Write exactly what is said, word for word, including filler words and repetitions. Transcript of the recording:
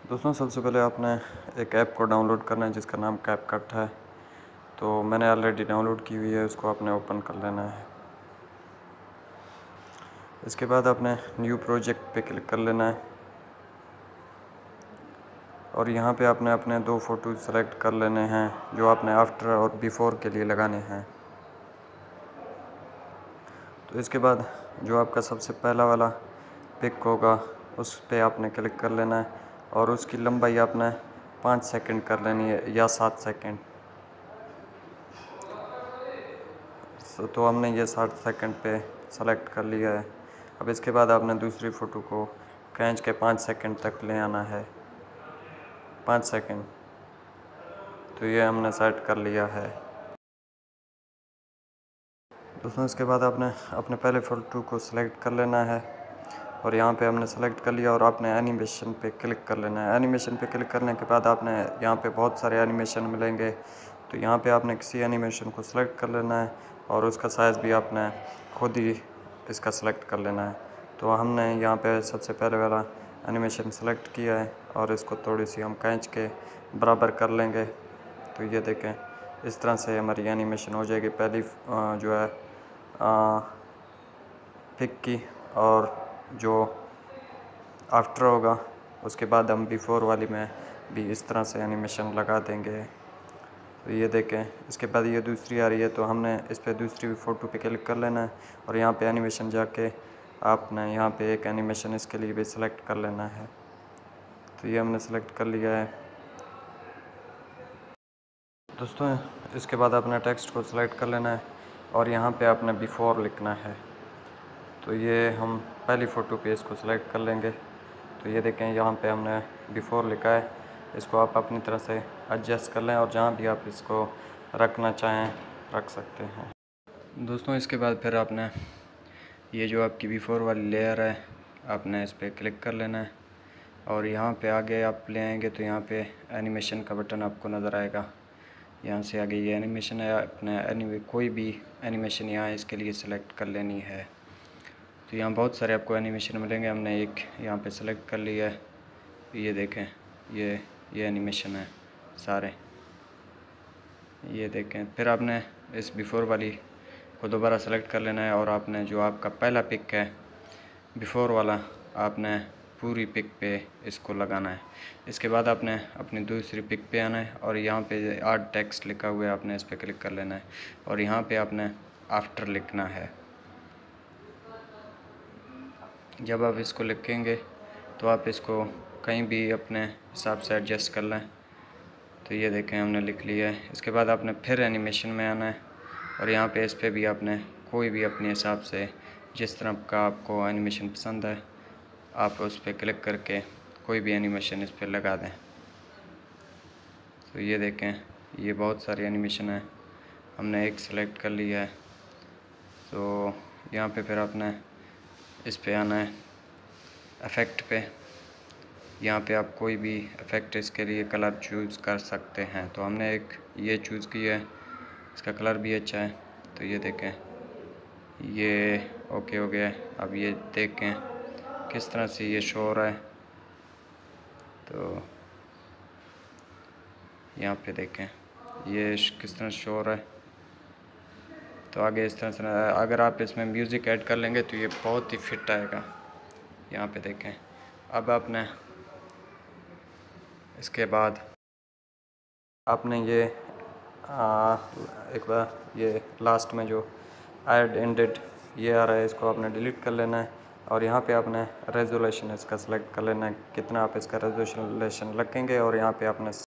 दोस्तों सबसे पहले आपने एक ऐप को डाउनलोड करना है जिसका नाम कैपकट है। तो मैंने ऑलरेडी डाउनलोड की हुई है, उसको आपने ओपन कर लेना है। इसके बाद आपने न्यू प्रोजेक्ट पे क्लिक कर लेना है और यहाँ पे आपने अपने दो फ़ोटो सेलेक्ट कर लेने हैं जो आपने आफ्टर और बिफ़ोर के लिए लगाने हैं। तो इसके बाद जो आपका सबसे पहला वाला पिक होगा उस पे आपने क्लिक कर लेना है और उसकी लंबाई आपने पाँच सेकंड कर लेनी है या सात सेकंड। तो हमने ये साठ सेकंड पे सेलेक्ट कर लिया है। अब इसके बाद आपने दूसरी फ़ोटो को खींच के पाँच सेकंड तक ले आना है, पाँच सेकंड। तो ये हमने सेट कर लिया है। दोस्तों इसके बाद आपने अपने पहले फ़ोटो को सिलेक्ट कर लेना है और यहाँ पे हमने सेलेक्ट कर लिया और आपने एनिमेशन पे क्लिक कर लेना है। एनिमेशन पे क्लिक करने के बाद आपने यहाँ पे बहुत सारे एनिमेशन मिलेंगे, तो यहाँ पे आपने किसी एनिमेशन को सिलेक्ट कर लेना है और उसका साइज़ भी आपने खुद ही इसका सेलेक्ट कर लेना है। तो हमने यहाँ पे सबसे पहले वाला एनिमेशन सेलेक्ट किया है और इसको थोड़ी सी हम खींच के बराबर कर लेंगे। तो ये देखें, इस तरह से हमारी एनिमेशन हो जाएगी पहली जो है पिक की, और जो आफ्टर होगा उसके बाद हम बिफ़ोर वाली में भी इस तरह से एनिमेशन लगा देंगे। तो ये देखें, इसके बाद ये दूसरी आ रही है तो हमने इस पर दूसरी फ़ोटो पे क्लिक कर लेना है और यहाँ पे एनिमेशन जाके आपने यहाँ पे एक एनिमेशन इसके लिए भी सिलेक्ट कर लेना है। तो ये हमने सेलेक्ट कर लिया है। दोस्तों इसके बाद अपना टेक्स्ट को सिलेक्ट कर लेना है और यहाँ पे आपने बिफ़ोर लिखना है। तो ये हम पहली फ़ोटो पे इसको सिलेक्ट कर लेंगे। तो ये देखें, यहाँ पे हमने बिफ़ोर लिखा है। इसको आप अपनी तरह से एडजस्ट कर लें और जहाँ भी आप इसको रखना चाहें रख सकते हैं। दोस्तों इसके बाद फिर आपने ये जो आपकी बिफ़ोर वाली लेयर है आपने इस पर क्लिक कर लेना है और यहाँ पे आगे आप ले आएंगे तो यहाँ पे एनिमेशन का बटन आपको नज़र आएगा। यहाँ से आगे ये एनिमेशन है, अपने एनी कोई भी एनिमेशन यहाँ इसके लिए सिलेक्ट कर लेनी है। तो यहाँ बहुत सारे आपको एनिमेशन मिलेंगे, हमने एक यहाँ पे सेलेक्ट कर लिया है। ये देखें, ये ये एनिमेशन है सारे, ये देखें। फिर आपने इस बिफ़ोर वाली को दोबारा सेलेक्ट कर लेना है और आपने जो आपका पहला पिक है बिफ़ोर वाला आपने पूरी पिक पे इसको लगाना है। इसके बाद आपने अपनी दूसरी पिक पे आना है और यहाँ पे आर्ट टेक्स्ट लिखा हुआ है, आपने इस पर क्लिक कर लेना है और यहाँ पे आपने आफ्टर लिखना है। जब आप इसको लिखेंगे तो आप इसको कहीं भी अपने हिसाब से एडजस्ट कर लें। तो ये देखें, हमने लिख लिया है। इसके बाद आपने फिर एनिमेशन में आना है और यहाँ पे इस पर भी आपने कोई भी अपने हिसाब से जिस तरह का आपको एनिमेशन पसंद है आप उस पर क्लिक करके कोई भी एनिमेशन इस पर लगा दें। तो ये देखें, ये बहुत सारी एनिमेशन है, हमने एक सेलेक्ट कर लिया है। तो यहाँ पे फिर आपने इस पे आना है इफ़ेक्ट पे। यहाँ पे आप कोई भी इफ़ेक्ट इसके लिए कलर चूज़ कर सकते हैं। तो हमने एक ये चूज़ किया है, इसका कलर भी अच्छा है। तो ये देखें, ये ओके हो गया है। अब ये देखें किस तरह से ये शो हो रहा है। तो यहाँ पे देखें ये किस तरह शो हो रहा है। तो आगे इस तरह से अगर आप इसमें म्यूज़िक ऐड कर लेंगे तो ये बहुत ही फिट आएगा। यहाँ पे देखें। अब आपने इसके बाद आपने ये आ, एक बार ये लास्ट में जो ऐड एंडेड ये आ रहा है इसको आपने डिलीट कर लेना है और यहाँ पे आपने रेजोल्यूशन इसका सेलेक्ट कर लेना है, कितना आप इसका रेजोल्यूशन रखेंगे और यहाँ पे आपने